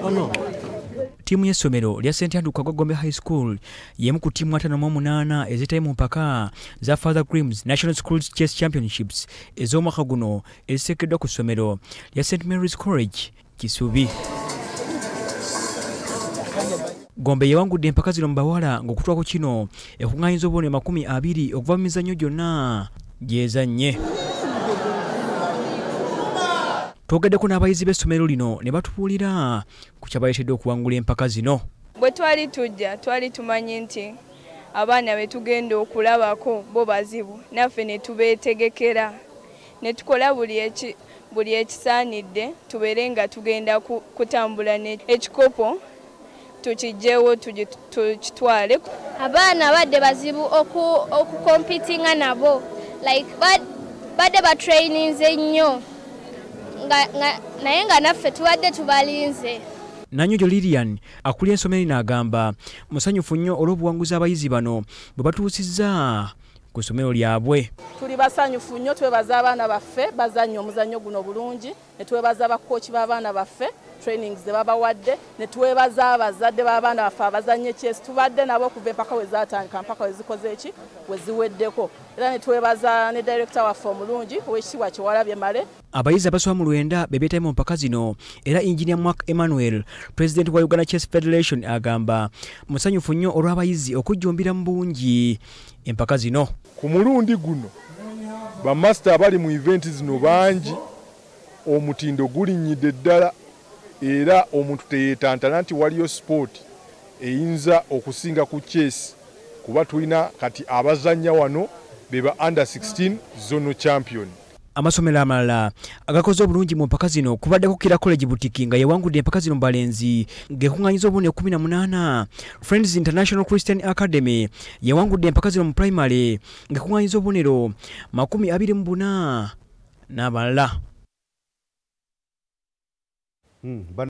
Timu y'essomero lya St. Andrew Kagogombe High School yemu ku timu 58 ezitayi mu mpaka za Father Grimm's National Schools Chess Championships ez'omwaka guno eziteekeddwa ku ssomero lya St. Mary's College Kisubi. Gombe yawangudde empaka zino mu bawala ng'okutwako kino ekuŋŋaanyiza obubone 20 okuva mu mizannyo gyonna gyezannye. Twogeddeko n'abayizi b'essomero lino ne batubuulira ku kyabaleetedde okuwangula empaka zino. Bwe twali tujja twali tumanyi nti abaana be tugenda okulabako bo bazibu, naffe ne tubeetegekera ne tukola buli ekisaanidde tubeere nga tugenda kutambula ekikopo tukijjeewo tukitwale. Abaana badde bazibu okukompitinga nabo, like badde batraininze nnyo naye nga naffe tubadde tubalinze. Nanyujo Lilian akulira ensomero lino agamba musanyufu nnyo olw'obuwanguzi abayizi bano bwe batuusizza ku ssomero lyabwe. Tuli basanyufu nnyo, twebaza abaana baffe bazannya omuzannyo guno bulungi, ne twebaza bakooki b'abaana baffe trainings ze babawadde, ne twebaza abazadde b'abaana baffe abazannye chess. Tubadde nabo okuva empaka we zaatandika mpaka we zikoze eki we ziweddeko, era ne twebaza ne director waffe omulungi ow'ekitiibwa Kyewalabye Male. Abayizi abasoba mu 9 be beetayimu mu mpaka zino, era Engineer Mark Emmanuel, President wa Uganda Chess Federation, agamba musanyufu nnyo olw'abayizi okujjumbira mu bungi empaka zino. Ku mulundi guno bamaster abali mu event zino bangi, omutindo gulinnyidde ddala, era omuntu teyeetantala nti waliyo sport eyinza okusinga ku chess, kuba tulina kati abazannya wano beba under 16 zonal champion. Amasomero amalala agakoze obulungi mu mpaka zino kubaddeko Kira College Butiki nga yawangudde empaka zino mu balenzi ng'ekuŋŋaanyiza obubone 18. Friends International Christian Academy yawangudde empaka zino mu primary ng'ekuŋŋaanyiza obubonero 24 n'abalala.